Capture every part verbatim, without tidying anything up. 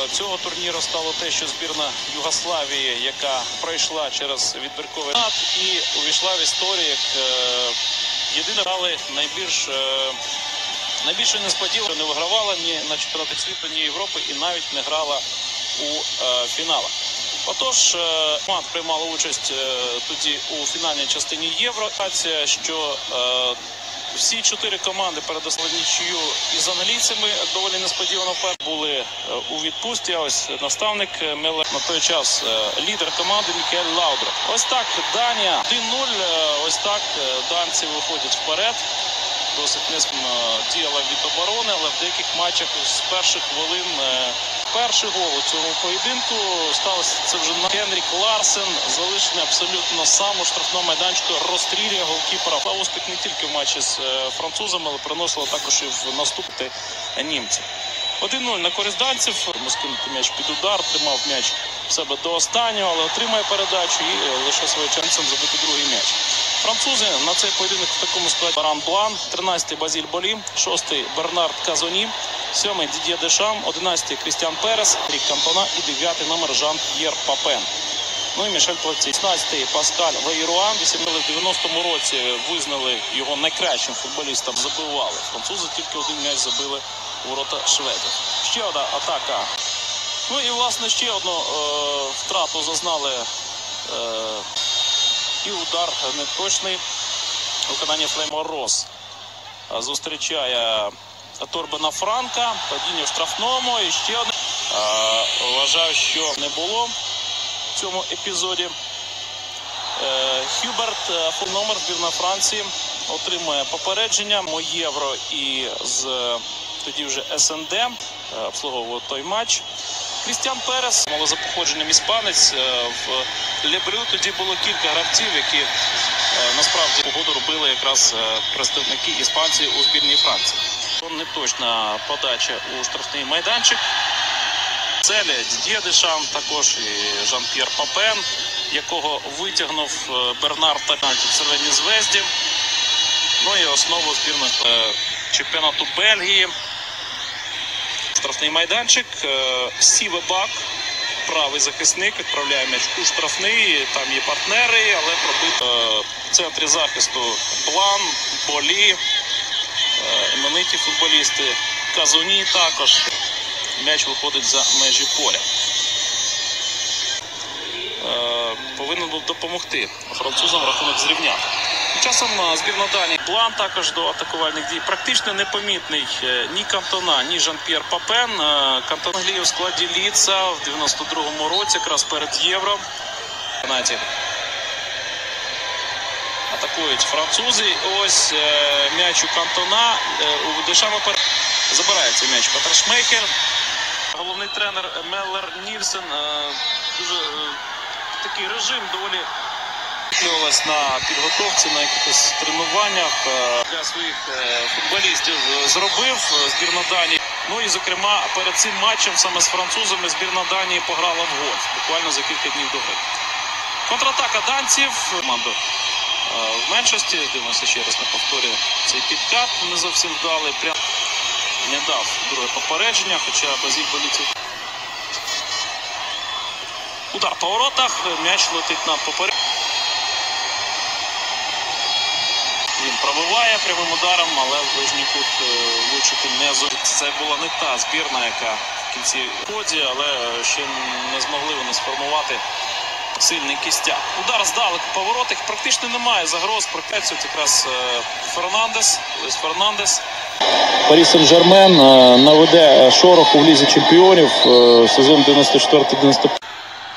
цього турніру стало те, що збірна Югославії, яка пройшла через відбірковий етап і увійшла в історію як єдина грали найбільш найбільше несподівано, не вигравала ні на чемпіонатах світу, ні Європи і навіть не грала у е, фіналах. Отож, е, команда приймала участь е, тоді у фінальній частині Євро. Що е, всі чотири команди передосли нічию із англійцями доволі несподівано були е, у відпустці. А ось наставник Меллер на той час е, лідер команди Мікель Лаудруп. Ось так Данія один нуль. Е, ось так е, данці виходять вперед. Досить низько діяла від оборони, але в деяких матчах з перших хвилин перший гол у цьому поєдинку сталося це вже на Хенрік Ларсен, залишений абсолютно сам у штрафному майданчику, розстрілює голкіпера. Успіх не тільки в матчі з французами, але приносило також і в наступні німці. один нуль на користь данців, скинути м'яч під удар, тримав м'яч в себе до останнього, але отримає передачу і лише своїм часом забити другий м'яч. Французи на цей поєдинок в такому складі: Баран Блан, тринадцятий Базіль Болі, шостий Бернард Казоні, сьомий Дід'є Дешам, одинадцятий Крістіан Перес, Рік Кантона і дев'ятий номер Жан-П'єр Папен. Ну і Мішель Платті. шістнадцятий Паскаль Вейруан, в дев'яностому році визнали його найкращим футболістом, забивали. Французи тільки один м'яч забили у ворота шведів. Ще одна атака. Ну і, власне, ще одну е, втрату зазнали е, і удар неточний. Виконання Флеймо Рос зустрічає Торбена Франка. Падіння в штрафному. І ще одне. Е, вважаю, що не було в цьому епізоді. Е, Хюберт, номер збірна Франції, отримує попередження. Мо Євро і з тоді вже ес ен де обслуговував той матч. Крістіан Перес, мало за походженням іспанець, в Лебрю тоді було кілька гравців, які насправді погоду робили якраз представники іспанців у збірній Франції. Неточна подача у штрафний майданчик. Целі Дід'є Дешам, також і Жан-П'єр Папен, якого витягнув Бернард Пенальті в Червоній Звезді. Ну і основу збірної чемпіонату Бельгії. Штрафний майданчик, Сіве Бак, правий захисник, відправляє м'яч у штрафний, там є партнери, але пробито в центрі захисту Блан, Болі, імениті футболісти, Казоні також. М'яч виходить за межі поля. Повинен був допомогти французам рахунок зрівняти. Часом збірна Данії Блан також до атакувальних дій. Практично непомітний ні Кантона, ні Жан-П'єр Папен. Кантон грає у складі Ліца в дев'яносто другому році, якраз перед Євро. Атакують французи. Ось м'яч у Кантона. У Дешама забирає цей м'яч Петер Шмейхер. Головний тренер Меллер Нільсен. Дуже такий режим доволі на підготовці, на якихось тренуваннях для своїх футболістів зробив збірна Данії. Ну і, зокрема, перед цим матчем саме з французами збірна Данії пограла в гольф буквально за кілька днів до гри. Контратака данців. Команду в меншості. Дивимося ще раз на повторі цей підкат. Не зовсім вдалий. Прям не дав друге попередження, хоча Базіль Болі. Удар по воротах. М'яч летить над попередженням. Він пробиває прямим ударом, але в ближній кут влучити не зумів. Це була не та збірна, яка в кінці ході, але ще не змогли вони сформувати сильний кістяк. Удар здалеку по воротах, практично немає загроз. Прокляцюють якраз Фернандес, Луїс Фернандес. Парі Сен-Жермен наведе шороху в Лізі чемпіонів сезон дев'яносто четвертий дев'яносто п'ятий.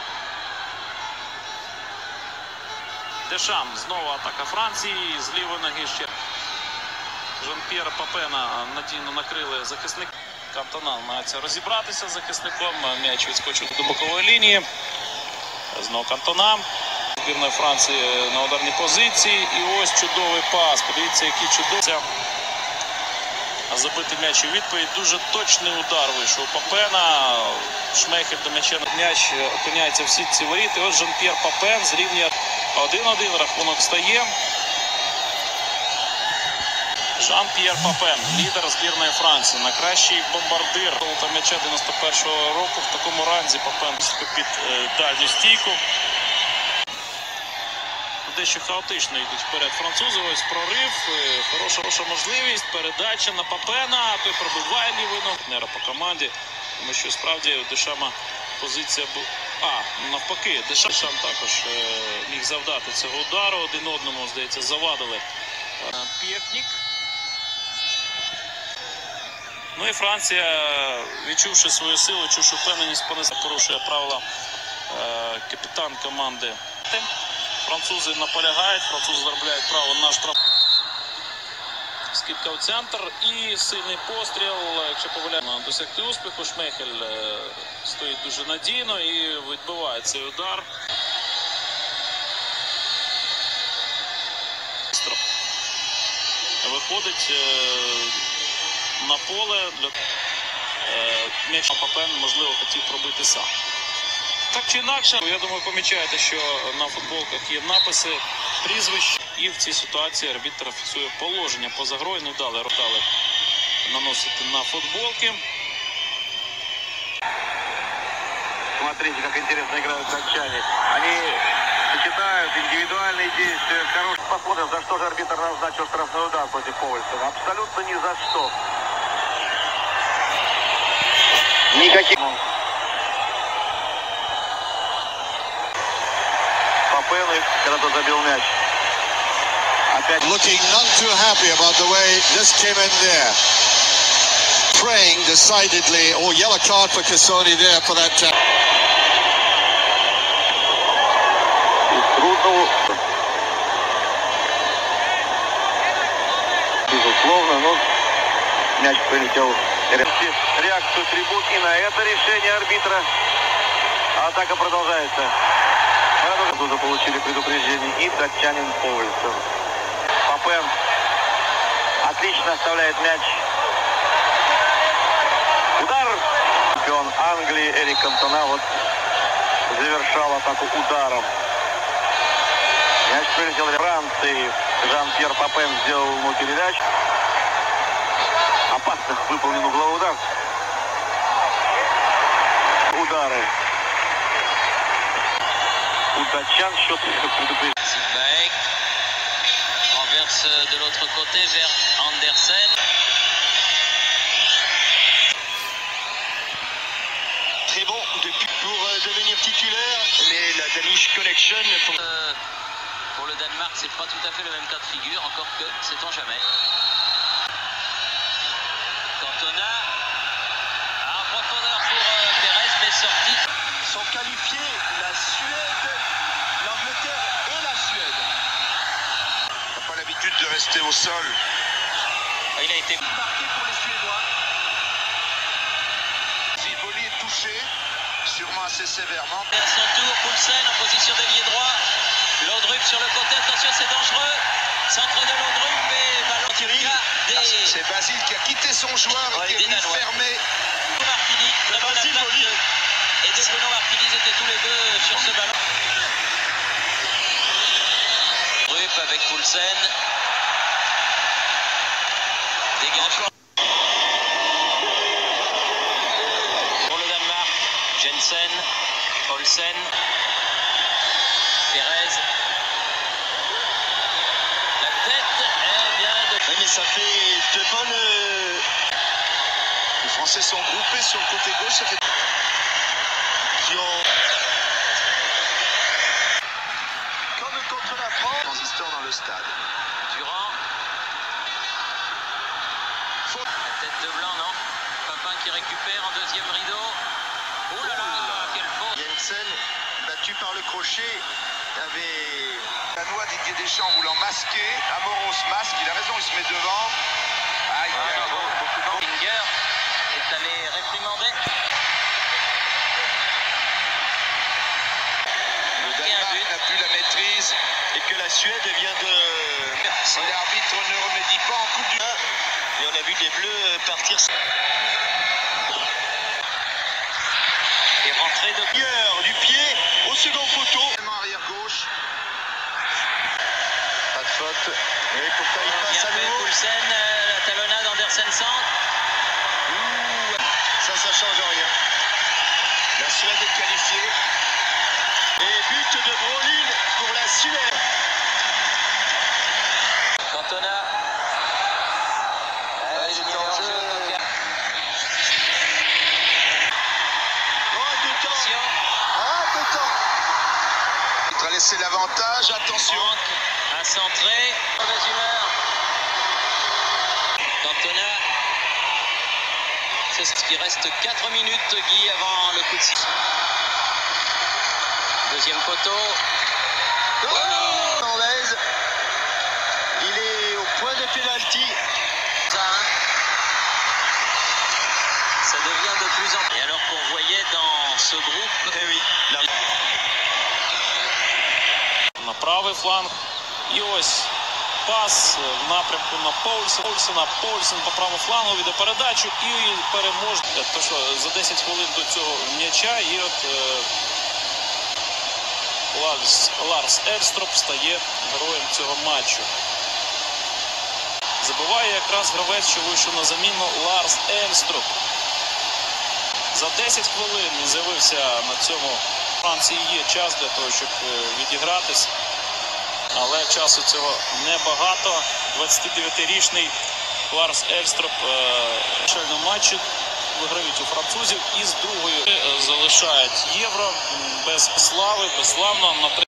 Дешам, знову атака Франції, з лівої ноги ще Жан-П'єра Папена надійно накрили захисник. Кантона намагається розібратися з захисником, м'яч відскочив до бокової лінії. Знову Кантона. Збірної Франції на ударній позиції. І ось чудовий пас. Подивіться, який чудовий. Забити м'яч у відповідь. Дуже точний удар вийшов у Папена. Шмейхер до м'яча. М'яч опиняється в сітці воріт. І ось Жан-П'єр Папен зрівнює один один. Рахунок стає. Жан-П'єр Папен, лідер збірної Франції, найкращий бомбардир золота м'яча дев'яносто першого року. В такому ранзі Папен під е, дальню стійку. Дещо хаотично йдуть вперед французи. Ось прорив, е, хороша, хороша можливість, передача на Папена, той пробиває лівий ногу по команді, тому що справді у Дешама позиція була. А, навпаки, Дешам також е, міг завдати цього удару, один одному, здається, завадили. Пєкнік. Ну і Франція, відчувши свою силу, відчувши впевненість, понесла, порушує правила е, капітан команди. Французи наполягають, французи заробляють право на штраф. Скидка в центр і сильний постріл. Якщо повеляємо досягти успіху, Шмейхель е, стоїть дуже надійно і відбиває цей удар. Виходить е, на поле. Для е, м'яч Папен, можливо, хотів пробити сам. Так чи інакше, я думаю, помічаєте, що на футболках є написи, прізвищ. І в цій ситуації арбітр фіксує положення поза грою. Не дали ротали наносити на футболки. Смотрите, как интересно играют датчане. Они сочетают индивидуальные действия. Хороший. Посмотрим, за что же арбитр назначил штрафной удар против Повальцева. Абсолютно ни за что. Никаких. Папен когда-то забил мяч. Опять. Looking none too happy about the way this came in there. Praying decidedly. Oh, yellow card for Cassoni there for that tap. Трудно. Безусловно, но мяч прилетел. Реакцию трибун и на это решение арбитра. Атака продолжается. Уже получили предупреждение и датчанин Повальцев. Папен отлично оставляет мяч. Удар. Чемпион Англии Эрик Кантона вот завершал атаку ударом. Мяч прилетел в Франции. Жан-Пьер Папен сделал ему передачу. Опасных выполнен угловой удар. Удары. У датчан счет предупрежден. Renverse de l'autre côté vers Andersen. Très bon depuis pour euh, devenir titulaire, mais la Danish Connection. Euh, pour le Danemark, c'est pas tout à fait le même cas de figure, encore que sait-on jamais. Cantona en profondeur pour euh, Pérez, mais sorti. Sont qualifiés la Suède, l'Angleterre et la Suède. T'as pas l'habitude de rester au sol. Il a été Marqué pour les Suédois. Zivoli est touché, sûrement assez sévèrement. à son tour, Poulsen en position d'ailier droit. Laudrup sur le côté, attention c'est dangereux. Centre de Laudrup et ballon Thierry, des... c'est Basile qui a quitté son joueur Ouais, et qui est des venu Danois. fermer. Martini, la bonne Basile, attaque Oli. de- et de Bruno Martini, ils étaient tous les deux sur ce ballon. Laudrup avec Poulsen. Dégage. Pour le Danemark, Jensen, Olsen, Pérez. La tête est bien de... Oui, mais ça fait de bonnes. euh, Les Français sont groupés sur le côté gauche, ça fait. Qui ont. Comme contre la France. Transistor dans le stade. Durand. La tête de blanc, non? Papin qui récupère en deuxième rideau. Oh là là, quelle faute! Jensen, battu par le crochet, avait. La noix Didier Deschamps voulant masquer. Amoros masque, il a raison, il se met devant. Aïe, Ah, aïe, bravo. beaucoup de Finger est allé réprimander. Le Et un Danemark but. n'a plus la maîtrise et que la Suède vient de. Si l'arbitre ne remédie pas en Coupe du Monde. Et on a vu les Bleus partir. Et rentrée de... Du pied au second poteau. Arrière gauche. Pas de faute. Et pourtant il passe Bien à fait, nouveau. Poulsen. Larsen centre. Ouh. Ça, ça change rien. La Suède est qualifiée. Et but de Brolin pour la Suède. Cantona. Ah, il est en jeu. Oh, de temps. Attention. Ah, de temps. Il va laisser l'avantage. Attention. À centrer. Mauvaise humeur. Cantona. C'est ce qui reste quatre minutes, Guy, avant le coup de sifflet. Deuxième poteau. Oh, Anlaise. Il est au point de pénalty. Ça, hein. Ça devient de plus en plus. Et alors qu'on voyait dans ce groupe. Eh oui. La... На правий фланг. І ось пас в напрямку на Поульсена. Поульсена. Поульсен по правому флангу віде передачу і переможе. То що за десять хвилин до цього м'яча і от е, Ларс, Ларс Ельстроп стає героєм цього матчу. Забиває якраз гравець, що вийшов на заміну, Ларс Ельстроп. За десять хвилин з'явився на цьому. У Франції є час для того, щоб відігратись. Але часу цього небагато. двадцятидев'ятирічний Ларс Ельстроп в чальному матчі виграють у французів і з другої залишають євро без слави, безславно на